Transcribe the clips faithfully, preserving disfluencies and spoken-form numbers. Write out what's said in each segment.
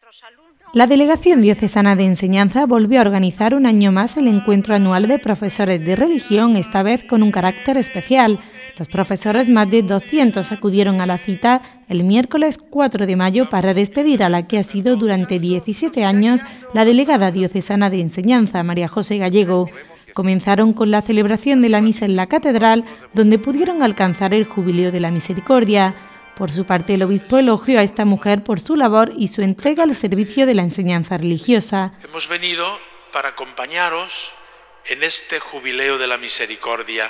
La Delegación Diocesana de Enseñanza volvió a organizar un año más el encuentro anual de profesores de religión, esta vez con un carácter especial. Los profesores, más de doscientos, acudieron a la cita el miércoles cuatro de mayo para despedir a la que ha sido durante diecisiete años la delegada diocesana de Enseñanza, María José Gallego. Comenzaron con la celebración de la misa en la catedral, donde pudieron alcanzar el Jubileo de la Misericordia. Por su parte, el obispo elogió a esta mujer por su labor y su entrega al servicio de la enseñanza religiosa. Hemos venido para acompañaros en este Jubileo de la Misericordia,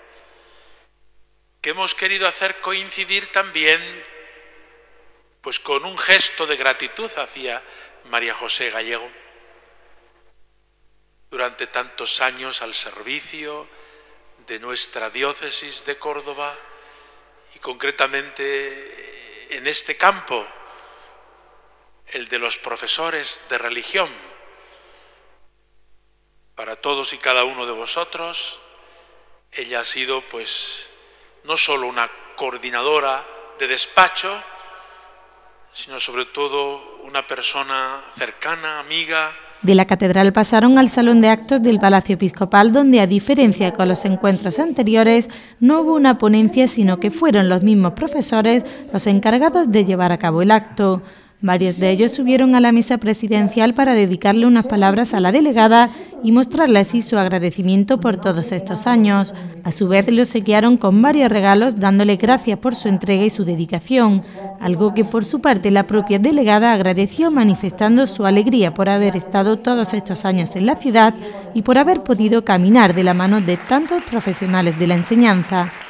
que hemos querido hacer coincidir también pues, con un gesto de gratitud hacia María José Gallego. Durante tantos años al servicio de nuestra diócesis de Córdoba, y concretamente en este campo, el de los profesores de religión. Para todos y cada uno de vosotros, ella ha sido pues no solo una coordinadora de despacho, sino sobre todo una persona cercana, amiga. De la catedral pasaron al salón de actos del Palacio Episcopal, donde, a diferencia con los encuentros anteriores, no hubo una ponencia, sino que fueron los mismos profesores los encargados de llevar a cabo el acto. Varios de ellos subieron a la mesa presidencial para dedicarle unas palabras a la delegada y mostrarle así su agradecimiento por todos estos años. A su vez, lo obsequiaron con varios regalos, dándole gracias por su entrega y su dedicación, algo que por su parte la propia delegada agradeció, manifestando su alegría por haber estado todos estos años en la ciudad y por haber podido caminar de la mano de tantos profesionales de la enseñanza.